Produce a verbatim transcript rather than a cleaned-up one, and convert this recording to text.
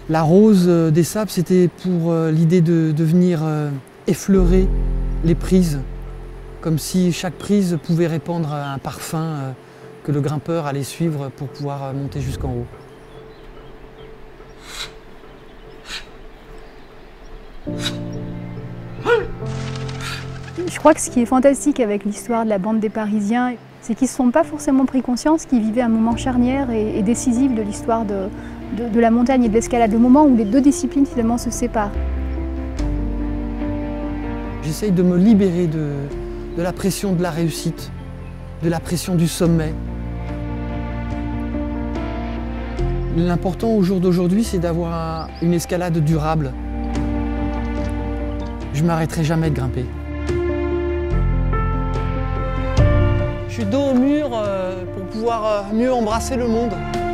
La rose des sables, c'était pour l'idée de, de venir effleurer les prises, comme si chaque prise pouvait répandre un parfum que le grimpeur allait suivre pour pouvoir monter jusqu'en haut. Je crois que ce qui est fantastique avec l'histoire de la bande des Parisiens, c'est qu'ils ne se sont pas forcément pris conscience qu'ils vivaient un moment charnière et, et décisif de l'histoire de, de, de la montagne et de l'escalade, le moment où les deux disciplines finalement se séparent. J'essaye de me libérer de, de la pression de la réussite, de la pression du sommet. L'important au jour d'aujourd'hui, c'est d'avoir une escalade durable. Je ne m'arrêterai jamais de grimper. Je suis dos au mur pour pouvoir mieux embrasser le monde.